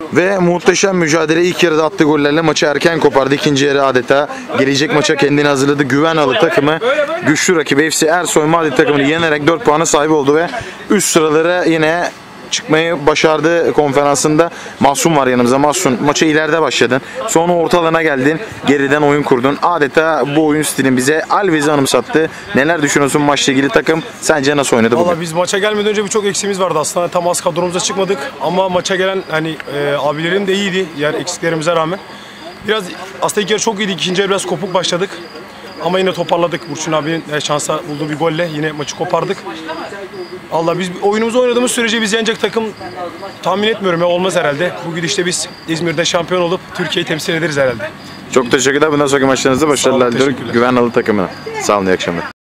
Ve muhteşem mücadele ilk yarıda attığı gollerle maçı erken kopardı. İkinci yarı adeta gelecek maça kendini hazırladı. Güvenalı takımı güçlü rakibi FC Ersoy Mardin takımını yenerek 4 puana sahip oldu ve üst sıralara yine çıkmayı başardı konferansında. Mahsun var yanımızda. Mahsun, maça ileride başladın. Sonra orta alana geldin. Geriden oyun kurdun. Adeta bu oyun stilin bize Alves'i anımsattı. Neler düşünüyorsun maçla ilgili, takım sence nasıl oynadı bugün? Valla biz maça gelmeden önce birçok eksiğimiz vardı aslında. Tam az kadromuza çıkmadık ama maça gelen abilerim de iyiydi diğer eksiklerimize rağmen. Biraz aslında ilk yarı çok iyiydi. İkinci yarı biraz kopuk başladık. Ama yine toparladık. Burçun abinin şansa bulduğu bir golle yine maçı kopardık. Allah, biz oyunumuzu oynadığımız sürece biz yenecek takım tahmin etmiyorum ya, olmaz herhalde. Bu gidişte biz İzmir'de şampiyon olup Türkiye'yi temsil ederiz herhalde. Çok teşekkürler. Bundan sonraki maçlarınızda başarılar diliyorum. Güvenalı takımına. Sağ olun, iyi akşamlar.